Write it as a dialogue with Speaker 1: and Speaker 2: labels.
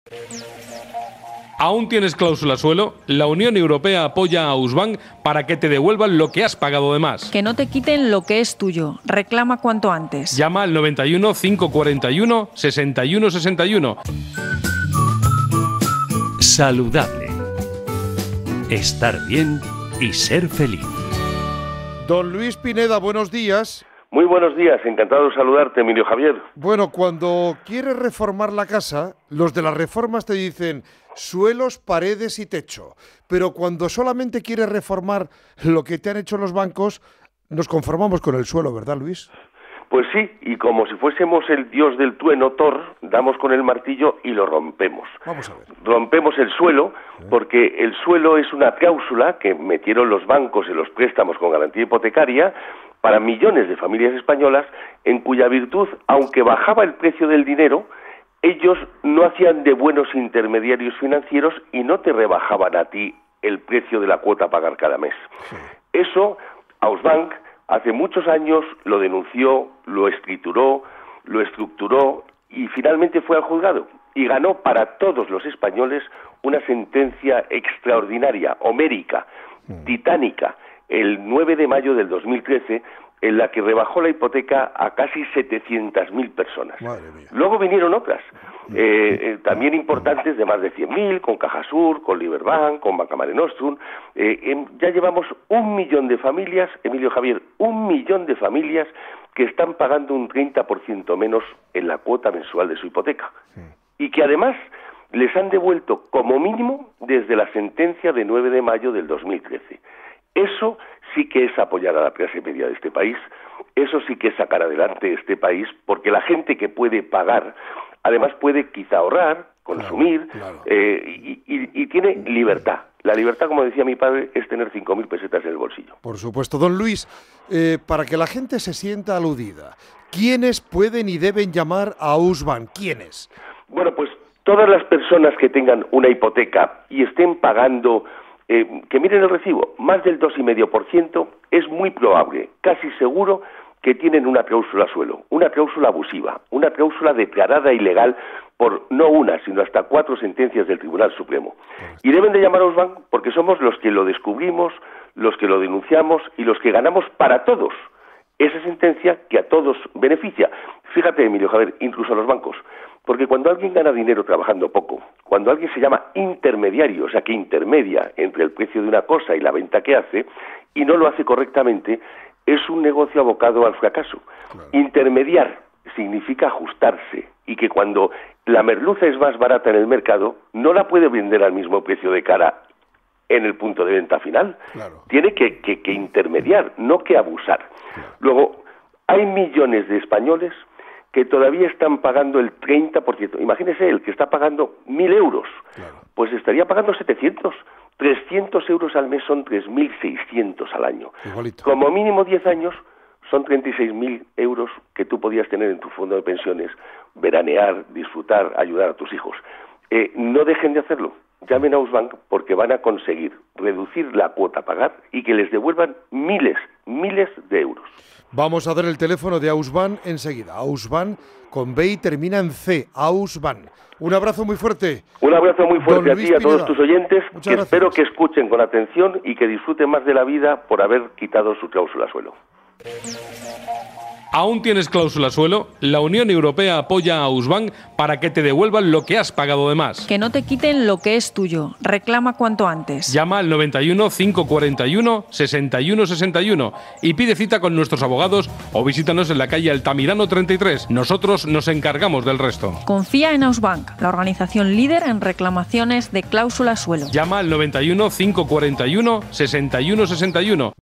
Speaker 1: ¿Aún tienes cláusula suelo? La Unión Europea apoya a Ausbank para que te devuelvan lo que has pagado de más.
Speaker 2: Que no te quiten lo que es tuyo. Reclama cuanto antes.
Speaker 1: Llama al 91 541 61 61.
Speaker 3: Saludable. Estar bien y ser feliz.
Speaker 4: Don Luis Pineda, buenos días.
Speaker 5: Muy buenos días, encantado de saludarte, Emilio Javier.
Speaker 4: Bueno, cuando quieres reformar la casa, los de las reformas te dicen suelos, paredes y techo. Pero cuando solamente quieres reformar lo que te han hecho los bancos, nos conformamos con el suelo, ¿verdad, Luis?
Speaker 5: Pues sí, y como si fuésemos el dios del trueno, Thor, damos con el martillo y lo rompemos.
Speaker 4: Vamos a ver.
Speaker 5: Rompemos el suelo porque el suelo es una cláusula que metieron los bancos en los préstamos con garantía hipotecaria para millones de familias españolas, en cuya virtud, aunque bajaba el precio del dinero, ellos no hacían de buenos intermediarios financieros y no te rebajaban a ti el precio de la cuota a pagar cada mes. Sí. Eso, Ausbank, hace muchos años lo denunció, lo escrituró, lo estructuró y finalmente fue al juzgado y ganó para todos los españoles una sentencia extraordinaria, homérica, titánica, el 9 de mayo del 2013, en la que rebajó la hipoteca a casi 700.000 personas. Luego vinieron otras, también importantes, de más de 100.000, con Cajasur, con Liberbank, con Banca Mare Nostrum. Ya llevamos 1 millón de familias, Emilio Javier, 1 millón de familias que están pagando un 30% menos en la cuota mensual de su hipoteca. Y que además les han devuelto como mínimo desde la sentencia de 9 de mayo del 2013. Eso sí que es apoyar a la clase media de este país, eso sí que es sacar adelante este país, porque la gente que puede pagar, además puede quizá ahorrar, consumir, y tiene libertad. La libertad, como decía mi padre, es tener 5.000 pesetas en el bolsillo.
Speaker 4: Por supuesto. Don Luis, para que la gente se sienta aludida, ¿quiénes pueden y deben llamar a Ausbank? ¿Quiénes?
Speaker 5: Bueno, pues todas las personas que tengan una hipoteca y estén pagando, que miren el recibo, más del 2,5%, es muy probable, casi seguro, que tienen una cláusula suelo, una cláusula abusiva, una cláusula declarada ilegal por no una, sino hasta 4 sentencias del Tribunal Supremo. Y deben de llamar a Ausbank porque somos los que lo descubrimos, los que lo denunciamos y los que ganamos para todos esa sentencia que a todos beneficia. Fíjate, Emilio Javier, incluso a los bancos, porque cuando alguien gana dinero trabajando poco, cuando alguien se llama intermediario, o sea, que intermedia entre el precio de una cosa y la venta que hace, y no lo hace correctamente, es un negocio abocado al fracaso. Intermediar significa ajustarse, y que cuando la merluza es más barata en el mercado, no la puede vender al mismo precio de cara en el punto de venta final. Tiene que intermediar, no que abusar. Luego, hay millones de españoles que todavía están pagando el 30%. Imagínese, el que está pagando 1.000 euros, pues estaría pagando 700. 300 euros al mes son 3.600 al año. Igualito. Como mínimo 10 años son 36.000 euros que tú podías tener en tu fondo de pensiones, veranear, disfrutar, ayudar a tus hijos. No dejen de hacerlo. Llamen a Ausbank porque van a conseguir reducir la cuota a pagar y que les devuelvan miles de euros.
Speaker 4: Vamos a dar el teléfono de Ausbank enseguida. Ausbank con B y termina en C. Ausbank. Un abrazo muy fuerte.
Speaker 5: Un abrazo muy fuerte a ti y a todos
Speaker 4: Pineda.
Speaker 5: tus oyentes,
Speaker 4: Muchas
Speaker 5: que
Speaker 4: gracias.
Speaker 5: espero que escuchen con atención y que disfruten más de la vida por haber quitado su cláusula suelo.
Speaker 1: ¿Aún tienes cláusula suelo? La Unión Europea apoya a Ausbank para que te devuelvan lo que has pagado de más.
Speaker 2: Que no te quiten lo que es tuyo. Reclama cuanto antes.
Speaker 1: Llama al 91 541 61 61 y pide cita con nuestros abogados o visítanos en la calle Altamirano 33. Nosotros nos encargamos del resto.
Speaker 2: Confía en Ausbank, la organización líder en reclamaciones de cláusula suelo.
Speaker 1: Llama al 91 541 61 61.